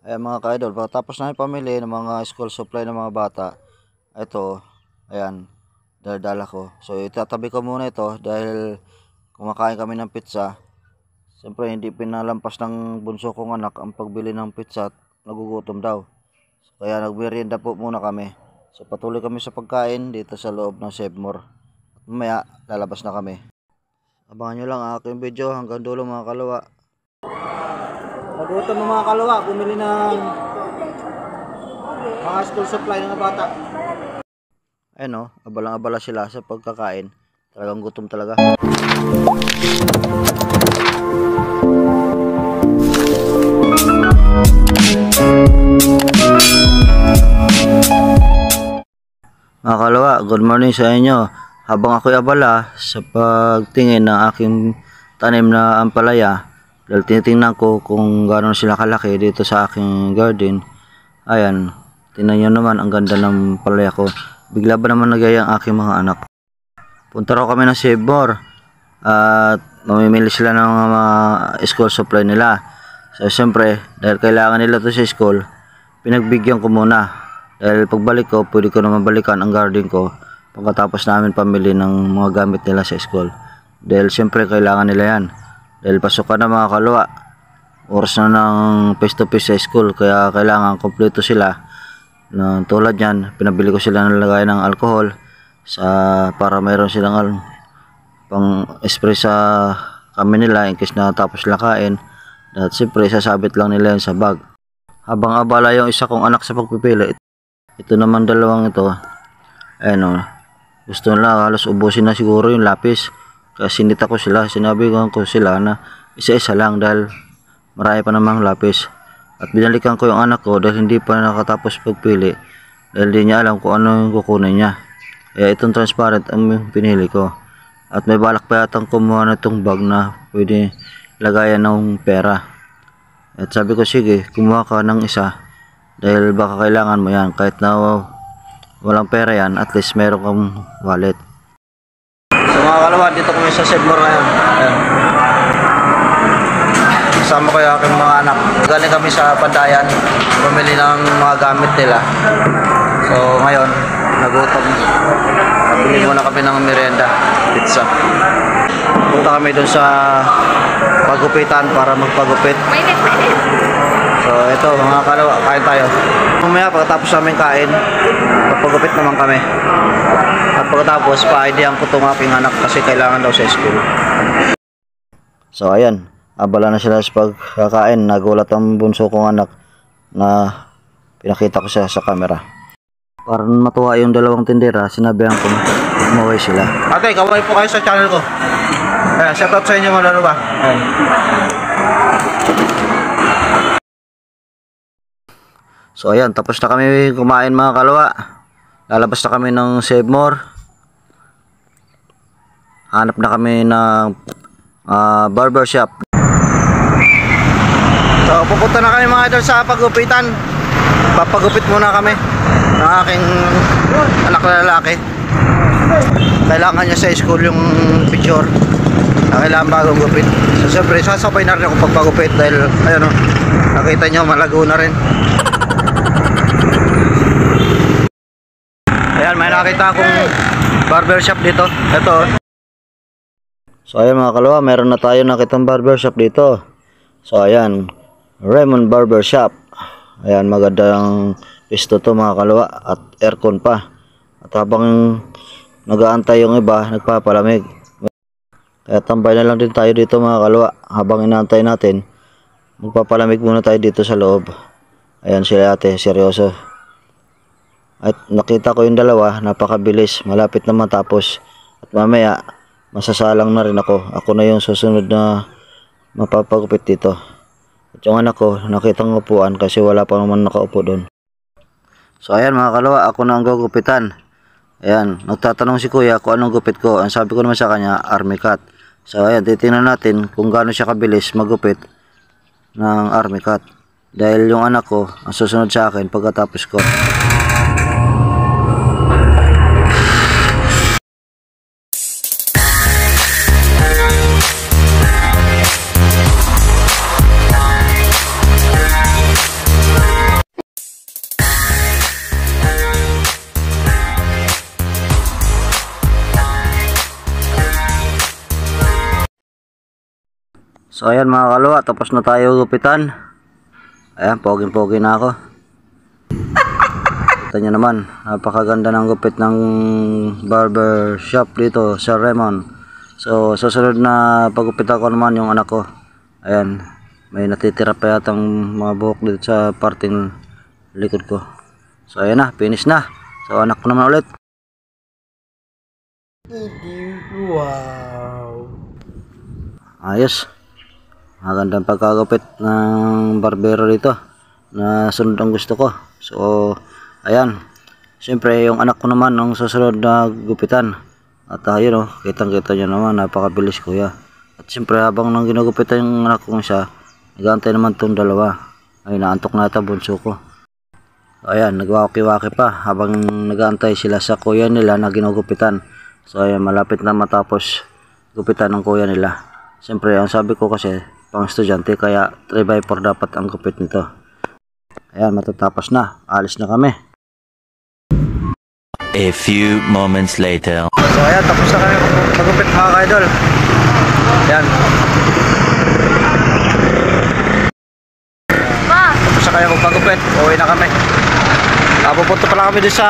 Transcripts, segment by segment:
Ayan mga ka-idol, pagkatapos namin pamili ng mga school supply ng mga bata, ito, ayan, dala ko. So itatabi ko muna ito dahil kumakain kami ng pizza. Siyempre hindi pinalampas ng bunso kong anak ang pagbili ng pizza at nagugutom daw. Kaya nagmerienda po muna kami. So patuloy kami sa pagkain dito sa loob ng Sevmore. At mamaya lalabas na kami. Abangan nyo lang ang aking video hanggang dulo mga kalawa. Nagutom ng mga kalawa, bumili ng mga school supply ng mga bata. Ayun o, abalang-abala sila sa pagkakain. Talagang gutom talaga. Mga kalawa, good morning sa inyo. Habang ako'y abala sa pagtingin ng aking tanim na ampalaya, dahil tinitingnan ko kung gano'n sila kalaki dito sa aking garden. Ayan, tingnan nyo naman ang ganda ng palaya ko. Bigla ba naman nagaya ang aking mga anak. Punta raw kami ng Sevmore at mamimili sila ng mga school supply nila. So siyempre, dahil kailangan nila to sa school, pinagbigyan ko muna. Dahil pagbalik ko, pwede ko naman balikan ang garden ko pagkatapos namin pamili ng mga gamit nila sa school. Dahil siyempre kailangan nila yan. Dahil pasukan na mga kalwa, oras na ng face to face sa school, kaya kailangan kompleto sila. Tulad yan, pinabili ko sila ng lagay ng alcohol para mayroon silang pang spray sa kami nila in case na tapos lang kain. At siyempre sasabit lang nila yan sa bag. Habang abala yung isa kong anak sa pagpipili, ito naman dalawang ito, ayan o, gusto nila halos ubusin na siguro yung lapis. Kaya sinita ko sila, sinabi ko sila na isa-isa lang dahil marami pa namang lapis. At binalikan ko yung anak ko dahil hindi pa nakatapos pagpili dahil di niya alam kung ano yung kukunin niya. Kaya itong transparent ang pinili ko. At may balak pa yatang kumuha na itong bag na pwede lagayan ng pera. At sabi ko sige, kumuha ka ng isa dahil baka kailangan mo yan. Kahit na walang pera yan, at least meron kang wallet. So mga kalawa, dito kami sa Sevmore ngayon. Ayan. Kasama ko yung aking mga anak. Galing kami sa Pandayan, bumili ng mga gamit nila. So ngayon, nagutom. Nabili muna kami ng merienda, pizza. Punta kami doon sa pagupitan para magpagupit. So ito mga kalawa, kain tayo. Mamaya pagkatapos namin kain, magpagupit naman kami. At pagkatapos, pa-idean ko itong aking anak kasi kailangan daw sa school. So ayan, abala na sila sa pagkakain. Nagulat ang bunso kong anak na pinakita ko siya sa camera. Para matuwa yung dalawang tindera, sinabihan ko umaway sila. Ate, kaway po kayo sa channel ko. Ayan, shout out sa inyo mga laro ba? Ayan. So ayan, tapos na kami kumain mga kalawa. Lalabas na kami ng Sevmore. Hanap na kami ng barbershop. So pupunta na kami mga idol sa pagupitan. Papagupit muna kami ng aking anak na lalaki. Kailangan niya sa school yung picture. Kailangan bagong gupit. So siyempre sasabay na rin ako pagpagupit dahil ayun o, nakita nyo malago na rin. Ayan, may nakita akong barbershop dito. Ito. So ayan mga kalawa, meron na tayo nakitang barbershop dito. So ayan, Raymond Barbershop. Ayan, magandang pisto to mga kalawa at aircon pa. At habang nag-aantay yung iba, nagpapalamig. Kaya tambay na lang din tayo dito mga kalawa. Habang inaantay natin, magpapalamig muna tayo dito sa loob. Ayan sila ate, seryoso. At nakita ko yung dalawa, napakabilis, malapit na matapos. At mamaya, masasalang na rin ako. Ako na yung susunod na mapapagupit dito. At yung anak ko, nakitang upuan kasi wala pa naman nakaupo doon. So ayan mga kalawa, ako na ang gugupitan. Ayan, nagtatanong si kuya kung anong gupit ko. Ang sabi ko naman sa kanya, army cut. So ayan, titingnan natin kung gaano siya kabilis magupit ng army cut. Dahil yung anak ko, ang susunod sa akin pagkatapos ko. So ayan mga kalwa, tapos na tayo gupitan. Ayan, poging-pogi na ako. Kita nyo naman, napakaganda ng gupit ng barber shop dito sa Raymond. So susunod na pagupit ako naman yung anak ko. Ayan, may natitira pa yatang mga buhok dito sa parting likod ko. So ayan na, finish na. So anak ko naman ulit. Wow. Ayos. Magandang pagkagupit ng barbero dito na sunod ang gusto ko. So ayan, siyempre yung anak ko naman ang susunod na gupitan. At ayun kitang kita nyo naman, napakabilis kuya. At siyempre habang nang ginugupitan yung anak ko siya, nag-aantay naman tong dalawa. Ay, naantok na ata bunso ko. Ayan, nagwaki-waki pa habang nag-aantay sila sa kuya nila na ginugupitan. So ayan, malapit na matapos gupitan ng kuya nila. Siyempre ang sabi ko kasi pang estudyante, kaya 3x4 dapat ang gupit nito. Ayan, matatapos na, alis na kami. A few moments later. So ayan, tapos na kami magupit mga ka-idol. Ayan. Tapos na kayo magpagupit, uwi na kami. Pupunta pala kami doon sa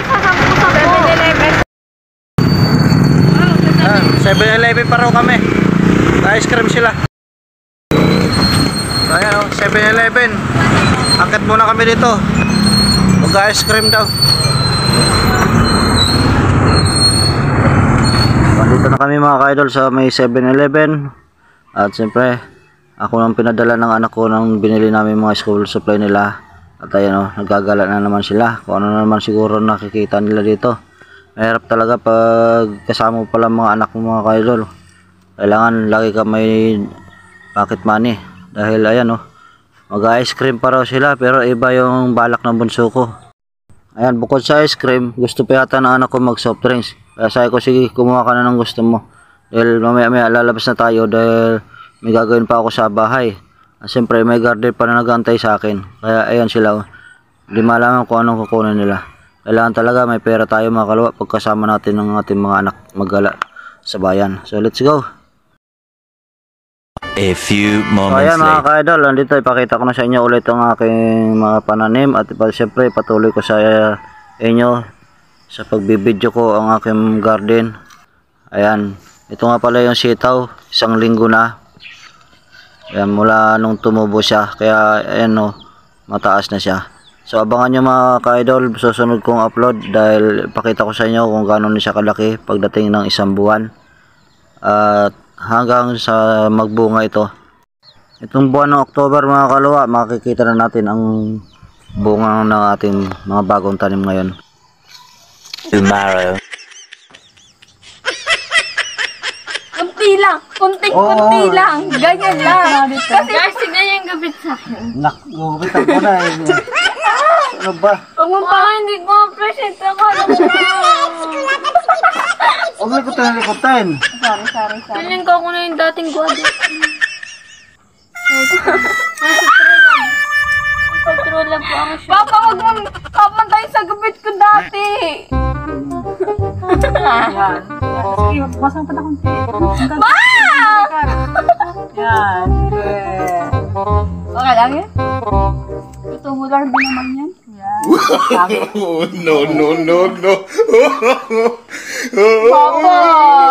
7-Eleven pa raw kami. Na-ice cream sila. Ayan 7-Eleven. Akit muna kami dito. Mag-ice cream daw. Dito na kami mga ka-idol sa may 7-Eleven. At siyempre ako nang pinadala ng anak ko nang binili namin mga school supply nila. At ayan nagagala na naman sila. Kung ano naman siguro nakikita nila dito. Mahirap talaga pag kasama mo pala mga anak mo mga ka-idol. Kailangan lagi ka may pocket money. Dahil ayan mag-ice cream pa raw sila, pero iba yung balak ng bunso ko. Ayan, bukod sa ice cream, gusto pa yata ng anak ko mag soft drinks. Kaya sabi ko, sige, kumuha ka na ng gusto mo. Dahil mamaya lalabas na tayo dahil may gagawin pa ako sa bahay. At siyempre may garden pa na nag-aantay sa akin. Kaya ayan sila, hindi malaman kung anong kukunin nila. Kailangan talaga may pera tayo mga kalwa pagkasama natin ng ating mga anak maggala sa bayan. So let's go. A few So moments ayan mga later. ka-idol, nandito ipakita ko na sa inyo ulit ang aking mga pananim. At siyempre patuloy ko sa inyo sa pagbibideo ko ang aking garden. Ayan, ito nga pala yung sitaw, 1 linggo na. Ayan, mula nung tumubo siya, kaya ayan mataas na siya. So abangan nyo mga ka-idol, susunod kong upload dahil ipakita ko sa inyo kung gaano na siya kalaki pagdating ng 1 buwan. At hanggang sa magbunga ito. Itong buwan ng October mga kalwa, makikita na natin ang bunga ng ating mga bagong tanim ngayon. Tomorrow. Kunti lang, kunti lang, ganyan lang. Kasi guys, tignan niyo yung gabit sa akin. Nakubitan ko na ano ba? Huwag mo pa hindi ko present ako. Huwag mo likutan. Sorry. Piling ko ako na yung dating guwado. Patrol lang po ako siya. Papa, huwag mo papantay sa gabit ko dati. Yan. Sige, basang pa na konti. Ma! Yan. Okay lang yan? Tutubular din naman yan. Yan. No. Papa!